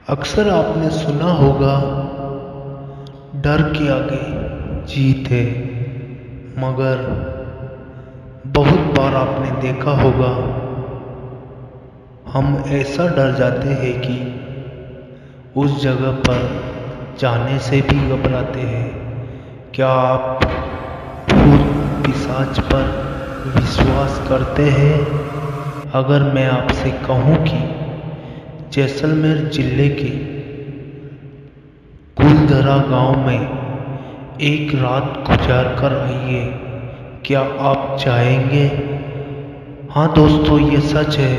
अक्सर आपने सुना होगा, डर के आगे जीत है। मगर बहुत बार आपने देखा होगा, हम ऐसा डर जाते हैं कि उस जगह पर जाने से भी घबराते हैं। क्या आप भूत पिशाच पर विश्वास करते हैं? अगर मैं आपसे कहूँ कि जैसलमेर जिले के कुलधरा गांव में एक रात गुजार कर आइए, क्या आप चाहेंगे? हाँ दोस्तों, ये सच है।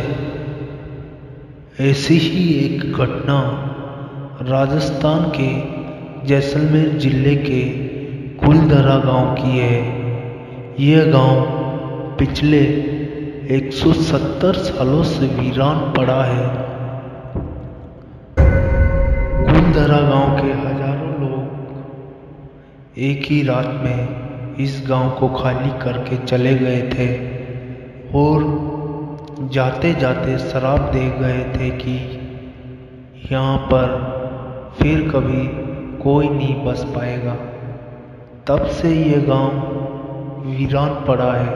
ऐसी ही एक घटना राजस्थान के जैसलमेर जिले के कुलधरा गांव की है। यह गांव पिछले 170 सालों से वीरान पड़ा है। कुलधरा गांव के हजारों लोग एक ही रात में इस गांव को खाली करके चले गए थे और जाते जाते श्राप दे गए थे कि यहाँ पर फिर कभी कोई नहीं बस पाएगा। तब से ये गांव वीरान पड़ा है।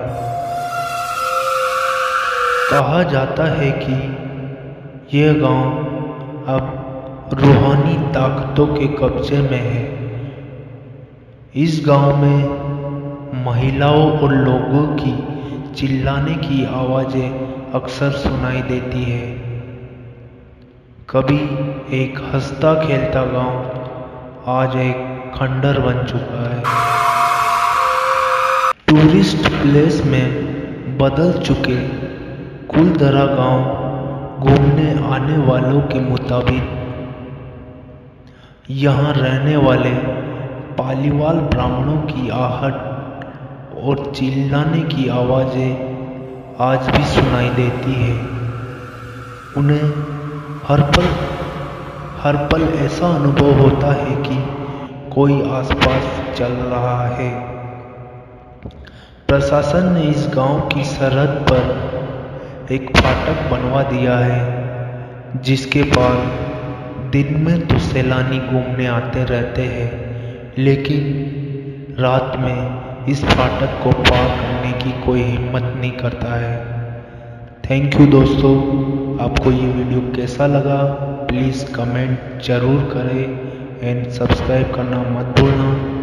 कहा जाता है कि यह गांव अब रूहानी ताकतों के कब्जे में है। इस गांव में महिलाओं और लोगों की चिल्लाने की आवाजें अक्सर सुनाई देती है। कभी एक हंसता खेलता गांव आज एक खंडर बन चुका है। टूरिस्ट प्लेस में बदल चुके कुलधरा गांव घूमने आने वालों के मुताबिक यहाँ रहने वाले पालीवाल ब्राह्मणों की आहट और चिल्लाने की आवाज़ें आज भी सुनाई देती है। उन्हें हर पल ऐसा अनुभव होता है कि कोई आसपास चल रहा है। प्रशासन ने इस गांव की सरहद पर एक फाटक बनवा दिया है, जिसके पार दिन में तो सैलानी घूमने आते रहते हैं, लेकिन रात में इस फाटक को पार करने की कोई हिम्मत नहीं करता है। थैंक यू दोस्तों, आपको ये वीडियो कैसा लगा प्लीज़ कमेंट ज़रूर करें एंड सब्सक्राइब करना मत भूलना।